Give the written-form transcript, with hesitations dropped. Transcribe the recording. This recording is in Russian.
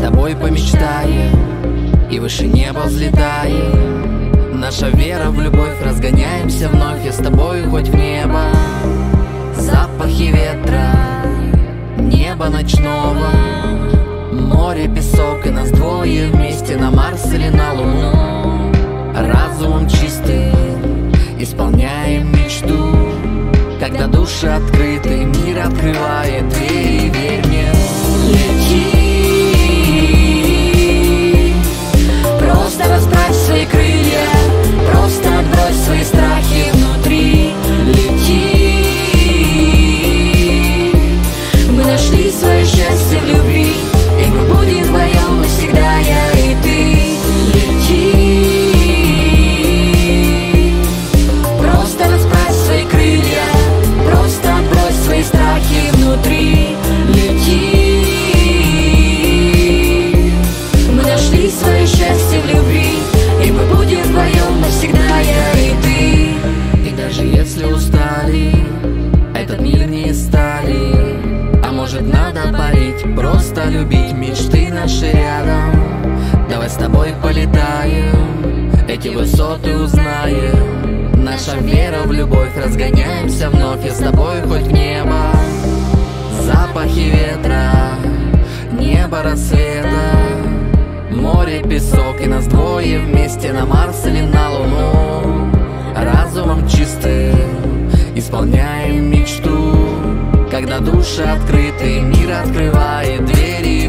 тобой помечтаем и выше неба взлетаем. Наша вера в любовь, разгоняемся вновь, я с тобой хоть в небо. Запахи ветра, неба ночного, море, песок и нас двое вместе на Марс или на Луну. Разумом чистым исполняем мечту, когда души открыты, мир открывает двери, верь мне. Лети, просто расправь свои крылья, просто отбрось свои страхи внутри. Лети, мы нашли свое счастье в любви, и мы будем вдвоем навсегда, я и ты. Лети, просто расправь свои крылья, просто отбрось свои страхи внутри. Лети, мы нашли свое счастье в любви, и мы будем вдвоем навсегда, я и ты. И даже если устали, этот мир не из стали, а может надо парить, просто любить, мечты наши рядом. Давай с тобой полетаем, эти высоты узнаем. Наша вера в любовь, разгоняемся вновь, я с тобой хоть в небо. Запахи ветра, небо рассвета, море, песок и нас двое вместе на Марс или на Луну. Разумом чистым исполняем мечту, когда души открыты, мир открывает двери.